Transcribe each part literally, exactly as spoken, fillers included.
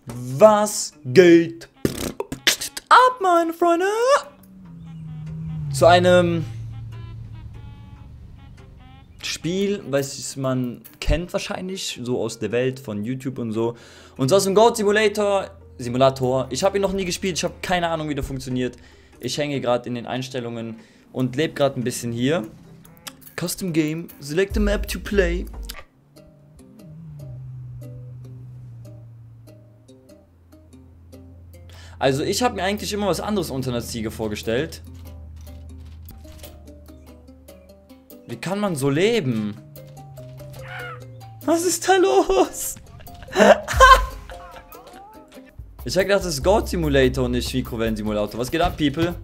Was geht ab, meine Freunde? Zu einem Spiel, was man kennt wahrscheinlich, so aus der Welt von YouTube und so. Und so aus dem Goat Simulator. Simulator. Ich habe ihn noch nie gespielt, ich habe keine Ahnung, wie der funktioniert. Ich hänge gerade in den Einstellungen und lebe gerade ein bisschen hier. Custom Game, select a map to play. Also ich habe mir eigentlich immer was anderes unter einer Ziege vorgestellt. Wie kann man so leben? Was ist da los? Ich habe gedacht, das ist Goat Simulator und nicht Mikrowellen Simulator. Was geht ab, People?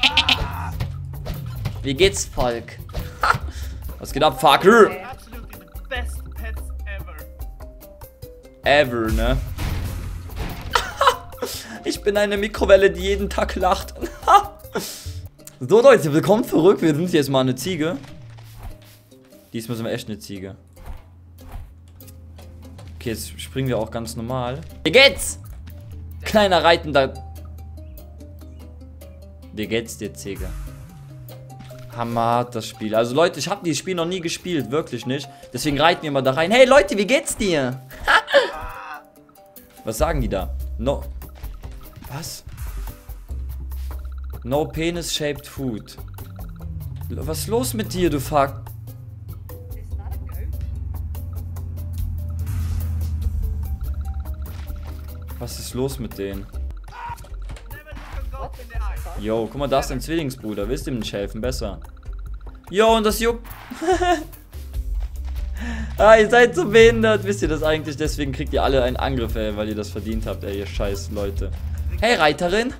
Wie geht's, Volk? Was geht ab, Fucker? Ever, ne? Ich bin eine Mikrowelle, die jeden Tag lacht. So, Leute, willkommen zurück. Wir sind jetzt mal eine Ziege. Diesmal sind wir echt eine Ziege. Okay, jetzt springen wir auch ganz normal. Wie geht's? Kleiner reitender. Wie geht's dir, Ziege? Hammer, das Spiel. Also, Leute, ich habe dieses Spiel noch nie gespielt. Wirklich nicht. Deswegen reiten wir mal da rein. Hey, Leute, wie geht's dir? Was sagen die da? No. Was? No penis shaped food. Was ist los mit dir, du Fuck? Was ist los mit denen? Yo, guck mal, da ist dein Zwillingsbruder. Willst du ihm nicht helfen? Besser. Yo, und das juckt. Ah, ihr seid so behindert. Wisst ihr das eigentlich? Deswegen kriegt ihr alle einen Angriff, ey, weil ihr das verdient habt, ey, ihr scheiß Leute. Hey, Reiterin.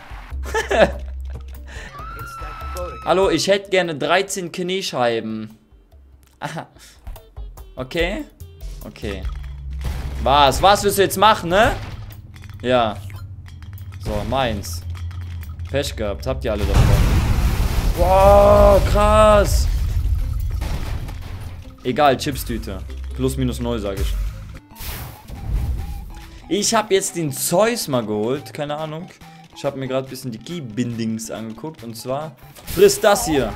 Hallo, ich hätte gerne dreizehn Kniescheiben. Aha. Okay. Okay. Was? Was willst du jetzt machen, ne? Ja. So, meins. Pech gehabt. Habt ihr alle davon. Wow, krass. Egal, Chipstüte. Plus, minus null, sage ich. Ich habe jetzt den Zeus mal geholt. Keine Ahnung. Ich habe mir gerade ein bisschen die Key-Bindings angeguckt. Und zwar frisst das hier.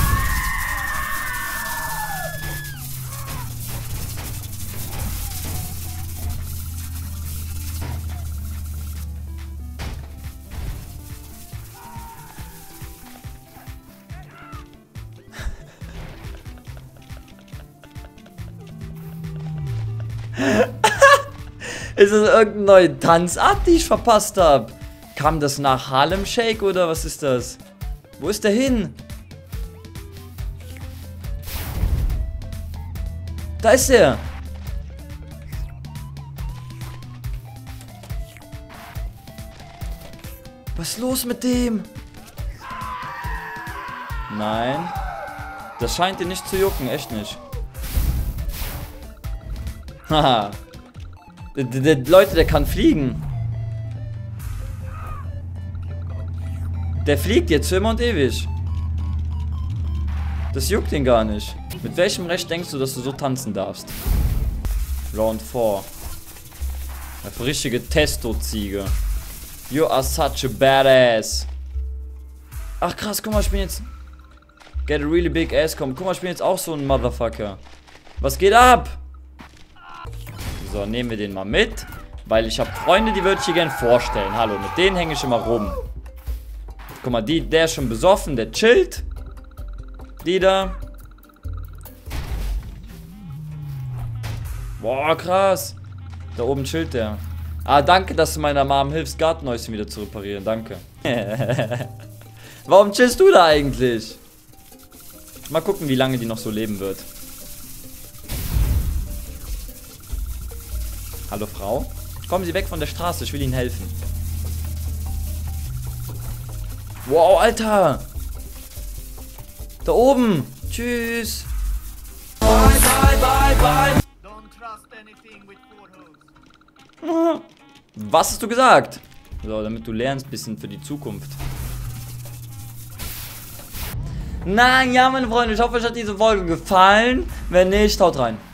Ist das irgendeine neue Tanzart, die ich verpasst habe? Kam das nach Harlem Shake oder was ist das? Wo ist der hin? Da ist er. Was ist los mit dem? Nein. Das scheint dir nicht zu jucken, echt nicht. Haha. Leute, der kann fliegen. Der fliegt jetzt für immer und ewig. Das juckt ihn gar nicht. Mit welchem Recht denkst du, dass du so tanzen darfst? Round vier. Eine richtige Testo-Ziege. You are such a badass. Ach krass, guck mal, ich bin jetzt... Get a really big ass, komm. Guck mal, ich bin jetzt auch so ein Motherfucker. Was geht ab? So, nehmen wir den mal mit. Weil ich habe Freunde, die würde ich hier gerne vorstellen. Hallo, mit denen hänge ich immer rum. Guck mal, die, der ist schon besoffen, der chillt. Die da. Boah, krass. Da oben chillt der. Ah, danke, dass du meiner Mom hilfst, Gartenhäuschen wieder zu reparieren. Danke. Warum chillst du da eigentlich? Mal gucken, wie lange die noch so leben wird. Hallo, Frau. Kommen Sie weg von der Straße, ich will Ihnen helfen. Wow, Alter. Da oben. Tschüss. Bye, bye, bye, bye. Don't trust anything with four hoes. Was hast du gesagt? So, damit du lernst ein bisschen für die Zukunft. Nein, ja, meine Freunde, ich hoffe, euch hat diese Folge gefallen. Wenn nicht, haut rein.